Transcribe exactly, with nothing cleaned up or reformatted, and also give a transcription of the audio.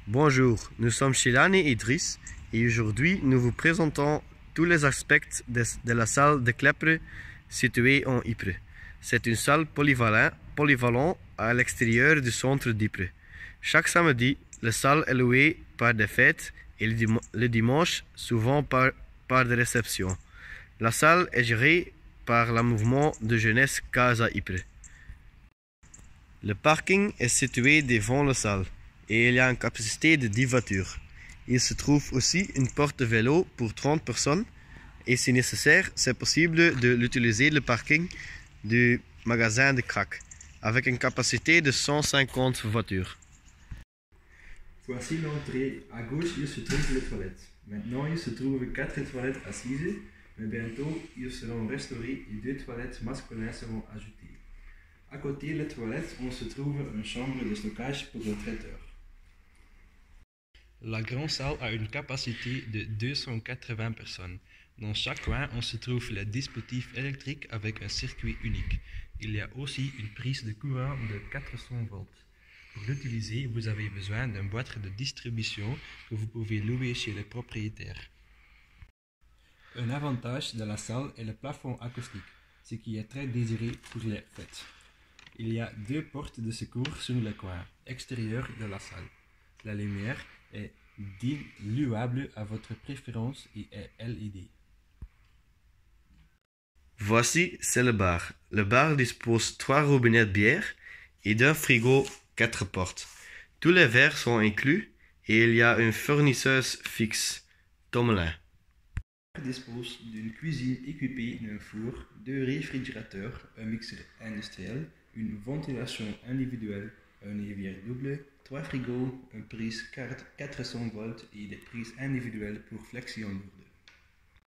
Bonjour, nous sommes Shilan et Idriss et aujourd'hui nous vous présentons tous les aspects de, de la salle de Klepre située en Ypres. C'est une salle polyvalente, polyvalente à l'extérieur du centre d'Ypres. Chaque samedi, la salle est louée par des fêtes et le, dim le dimanche souvent par, par des réceptions. La salle est gérée par le mouvement de jeunesse Casa Ypres. Le parking est situé devant la salle et il y a une capacité de dix voitures. Il se trouve aussi une porte de vélo pour trente personnes et si nécessaire, c'est possible de l'utiliser le parking du magasin de crack avec une capacité de cent cinquante voitures. Voici l'entrée. À gauche, il se trouve les toilettes. Maintenant, il se trouve quatre toilettes assises, mais bientôt, ils seront restaurés et deux toilettes masculines seront ajoutées. À côté des toilettes, on se trouve une chambre de stockage pour le traiteur. La grande salle a une capacité de deux cent quatre-vingts personnes. Dans chaque coin, on se trouve le dispositif électrique avec un circuit unique. Il y a aussi une prise de courant de quatre cents volts. Pour l'utiliser, vous avez besoin d'une boîte de distribution que vous pouvez louer chez le propriétaire. Un avantage de la salle est le plafond acoustique, ce qui est très désiré pour les fêtes. Il y a deux portes de secours sur le coin extérieur de la salle. La lumière est diluable à votre préférence et est L E D. Voici, c'est le bar. Le bar dispose trois robinets de bière et d'un frigo quatre portes. Tous les verres sont inclus et il y a une fournisseuse fixe, Tommelin. Le bar dispose d'une cuisine équipée d'un four, deux réfrigérateurs, un mixeur industriel, une ventilation individuelle, un évier double, trois frigos, une prise quatre cents volts et des prises individuelles pour flexion lourde.